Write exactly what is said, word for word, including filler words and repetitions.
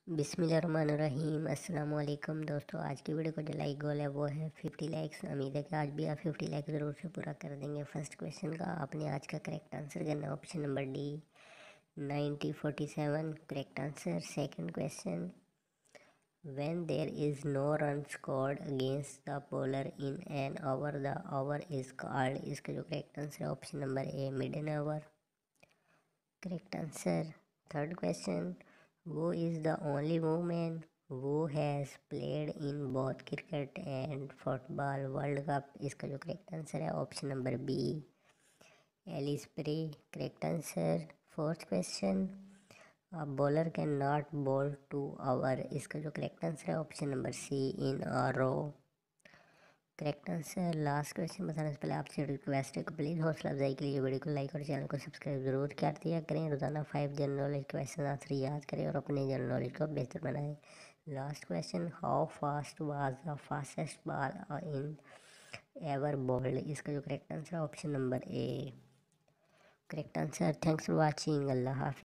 बिस्मिल्लाहिर्रहमानिर्रहीम। अस्सलाम वालेकुम दोस्तों, आज की वीडियो को जो लाइक गोल है वो है फिफ्टी लाइक्स। उम्मीद है कि आज भी आप फिफ्टी लाइक ज़रूर से पूरा कर देंगे। फर्स्ट क्वेश्चन का आपने आज का करेक्ट आंसर करना option number D ninety forty seven correct answer. Second question, when there is no run scored against the bowler in an over the over is called. इसका जो करेक्ट आंसर है option number A maiden over, correct answer. Third question, who is the only woman who has played in both cricket and football world cup। इसका जो correct answer है option number B Ellyse Perry, correct answer. Fourth question, a bowler can not bowl two over. इसका जो correct answer है option number C in a row, correct answer. Last question बताने से पहले आपसे रिक्वेस्ट है कि प्लीज़ हौसला अफजाई के लिए वीडियो को लाइक और चैनल को सब्सक्राइब जरूर कर दिया करें। रोजाना five general knowledge question answer याद करें और अपने जनरल नॉलेज को बेहतर बनाएं। Last question, how fast was the fastest ball in ever bowled. इसका जो करेक्ट आंसर है option number A, correct answer. Thanks for watching. अल्लाह हाफिज़।